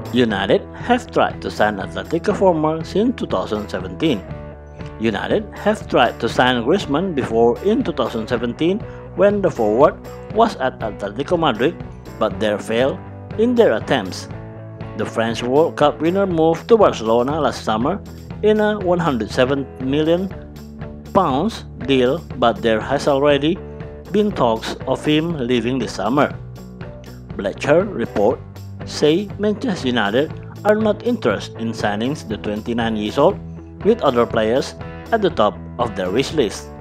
United have tried to sign Atletico former since 2017. United have tried to sign Griezmann before in 2017 when the forward was at Atletico Madrid, but they failed in their attempts. The French World Cup winner moved to Barcelona last summer in a £107 million deal, but there has already been talks of him leaving this summer. Bleacher Report say Manchester United are not interested in signing the 29 years old, with other players at the top of their wish list.